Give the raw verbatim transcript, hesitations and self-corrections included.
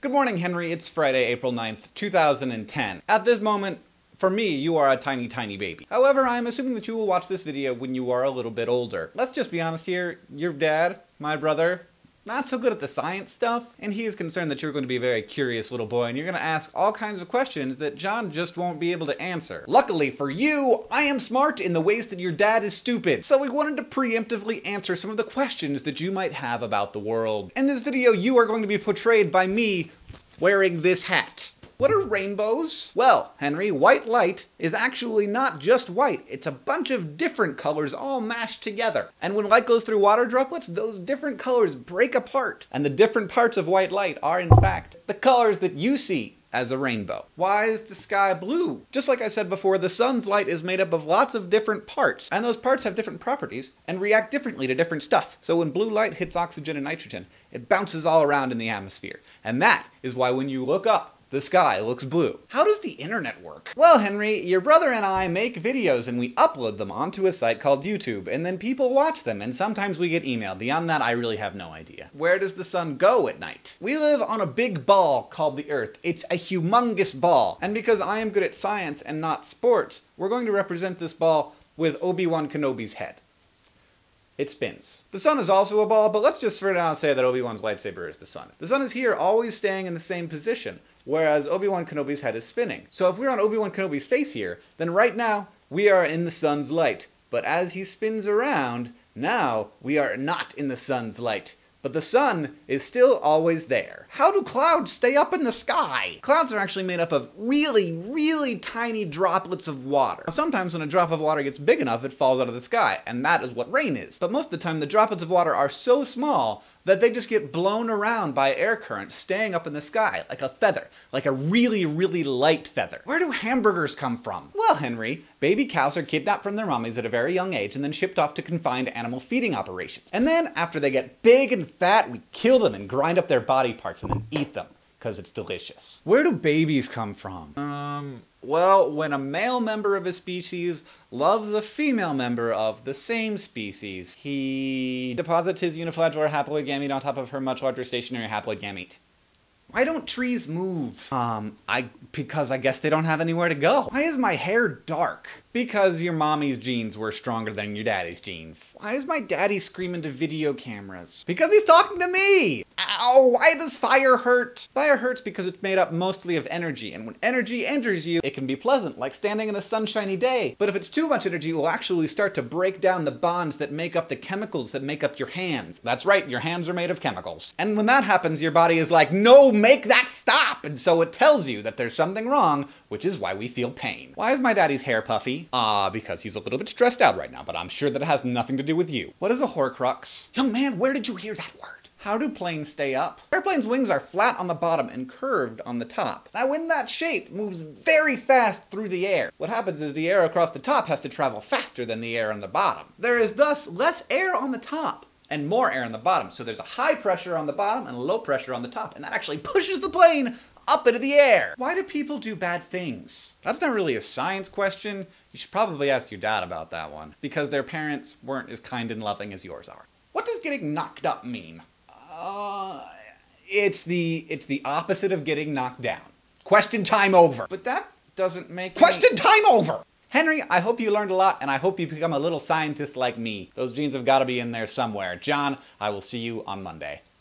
Good morning, Henry. It's Friday, April ninth, two thousand ten. At this moment, for me, you are a tiny, tiny baby. However, I'm assuming that you will watch this video when you are a little bit older. Let's just be honest here. Your dad, my brother, not so good at the science stuff, and he is concerned that you're going to be a very curious little boy, and you're going to ask all kinds of questions that John just won't be able to answer. Luckily for you, I am smart in the ways that your dad is stupid, so we wanted to preemptively answer some of the questions that you might have about the world. In this video, you are going to be portrayed by me wearing this hat. What are rainbows? Well, Henry, white light is actually not just white. It's a bunch of different colors all mashed together. And when light goes through water droplets, those different colors break apart. And the different parts of white light are, in fact, the colors that you see as a rainbow. Why is the sky blue? Just like I said before, the sun's light is made up of lots of different parts, and those parts have different properties and react differently to different stuff. So when blue light hits oxygen and nitrogen, it bounces all around in the atmosphere. And that is why when you look up, the sky looks blue. How does the internet work? Well, Henry, your brother and I make videos and we upload them onto a site called YouTube, and then people watch them, and sometimes we get email. Beyond that, I really have no idea. Where does the sun go at night? We live on a big ball called the Earth. It's a humongous ball. And because I am good at science and not sports, we're going to represent this ball with Obi-Wan Kenobi's head. It spins. The sun is also a ball, but let's just for now say that Obi-Wan's lightsaber is the sun. The sun is here, always staying in the same position, whereas Obi-Wan Kenobi's head is spinning. So if we're on Obi-Wan Kenobi's face here, then right now, we are in the sun's light. But as he spins around, now we are not in the sun's light. But the sun is still always there. How do clouds stay up in the sky? Clouds are actually made up of really, really tiny droplets of water. Sometimes when a drop of water gets big enough, it falls out of the sky, and that is what rain is. But most of the time, the droplets of water are so small that they just get blown around by air current, staying up in the sky, like a feather, like a really, really light feather. Where do hamburgers come from? Well, Henry, baby cows are kidnapped from their mommies at a very young age and then shipped off to confined animal feeding operations. And then, after they get big and fat, we kill them and grind up their body parts and then eat them, because it's delicious. Where do babies come from? Um... Well, when a male member of a species loves a female member of the same species, he deposits his uniflagellar haploid gamete on top of her much larger stationary haploid gamete. Why don't trees move? Um, I, because I guess they don't have anywhere to go. Why is my hair dark? Because your mommy's genes were stronger than your daddy's genes. Why is my daddy screaming to video cameras? Because he's talking to me! Ow, why does fire hurt? Fire hurts because it's made up mostly of energy, and when energy enters you, it can be pleasant, like standing in a sunshiny day. But if it's too much energy, it will actually start to break down the bonds that make up the chemicals that make up your hands. That's right, your hands are made of chemicals. And when that happens, your body is like, no, make that stop! And so it tells you that there's something wrong, which is why we feel pain. Why is my daddy's hair puffy? Ah, uh, because he's a little bit stressed out right now, but I'm sure that it has nothing to do with you. What is a Horcrux? Young man, where did you hear that word? How do planes stay up? Airplanes' wings are flat on the bottom and curved on the top. Now, when that shape moves very fast through the air, what happens is the air across the top has to travel faster than the air on the bottom. There is thus less air on the top and more air on the bottom. So there's a high pressure on the bottom and a low pressure on the top, and that actually pushes the plane up into the air. Why do people do bad things? That's not really a science question. You should probably ask your dad about that one, because their parents weren't as kind and loving as yours are. What does getting knocked up mean? Uh, it's the, it's the opposite of getting knocked down. Question time over. But that doesn't make Question any... time over! Henry, I hope you learned a lot, and I hope you become a little scientist like me. Those genes have got to be in there somewhere. John, I will see you on Monday.